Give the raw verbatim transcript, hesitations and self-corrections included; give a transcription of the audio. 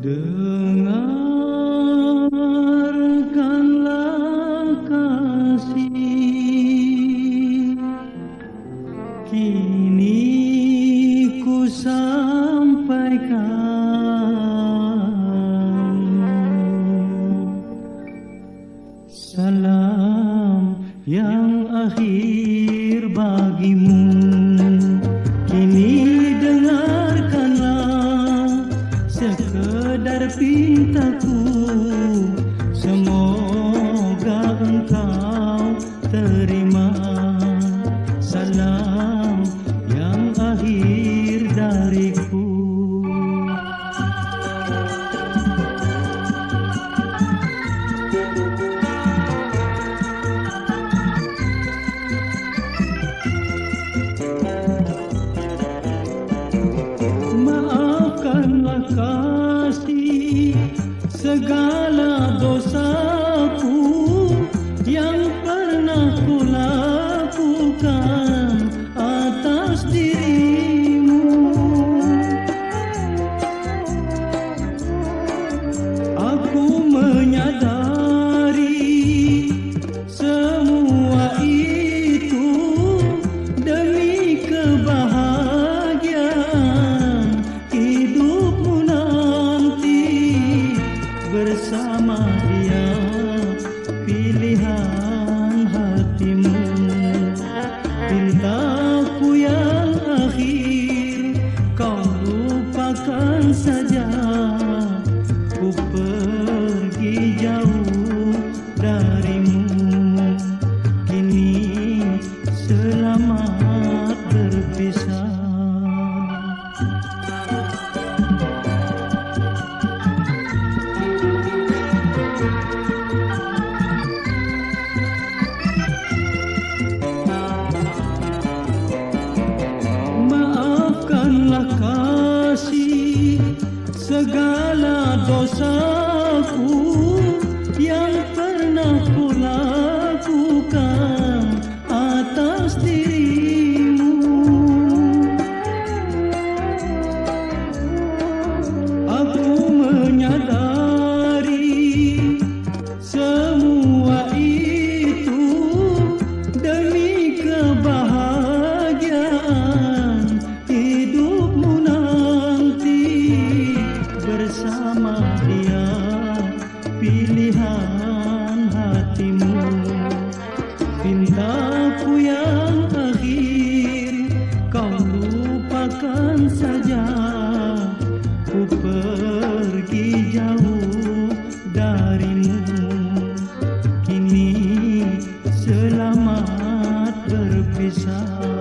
Dengarkanlah kasih, kini ku sampaikan salam yang akhir bagimu. Kini dengarkanlah sekedar pintaku, semoga engkau terima salam yang akhir dariku. Maafkanlah kasih segala dosaku yang pernah ku lakukan atas dirimu. Aku menyadari semua itu demi kebahagiaan hidupmu nanti bersama dia, pilihan hatimu. Pintaku yang akhir kau lupakan saja, ku pergi jauh darimu. Kini selamat berpisah. Maafkanlah kasih segala dosaku yang pernah ku lakukan atas dirimu. Aku menyadari semua itu demi kebahagiaan hidupmu nanti bersama dia, pilihan hatimu. Pintaku yang akhir kau lupakan saja, ku pergi jauh darimu. Kini selamat berpisah.